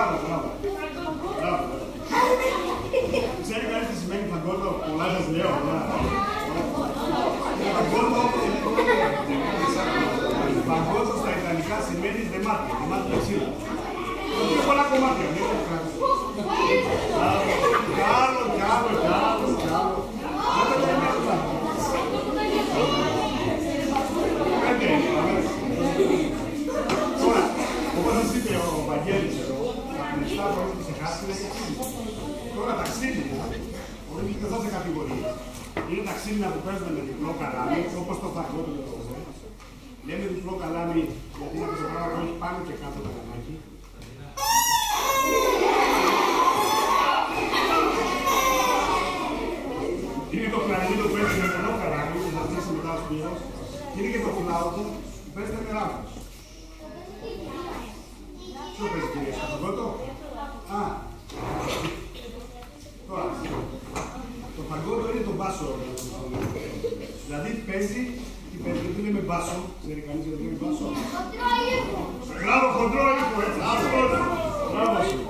Μπράβο. Ξέρει κανείς τι σημαίνει φαγκότο, πολλά σας λέω. Φαγκότο στα ιταλικά σημαίνει δεμάτιο, δεμάτιο ξύλα. Είναι πολλά κομμάτια, δεν είναι κράτος. Κι άλλο. Τώρα, όπως σας είπε ο Βαγγέλης εδώ, τα χρηστά που έχετε ξεχάσει είναι ταξίδια. Τώρα ταξίδια, όχι και εδώ σε κατηγορίες. Είναι ταξίδια που παίζουν με διπλό καλάμι, όπως το φαγκότο και το κομμάτι. Λέμε διπλό καλάμι γιατί είναι αυτό το πράγμα που έχει πάνω και κάτω το καλάμι. Είναι το κλαρίνι που παίζει με μονό καλάμι, που θα ζήσει μετά ο σπύρος. Είναι και το φλάουτο που παίζει με ράφος. Ποιο παίζει κυρία, στο φαγκότο? Α, τώρα, το φαγκότο είναι το μπάσο. Δηλαδή παίζει, γιατί είναι με μπάσο, ξέρει κανείς γιατί είναι με μπάσο? Μπράβο, χοντρό ύπο, έτσι, μπράβο σου.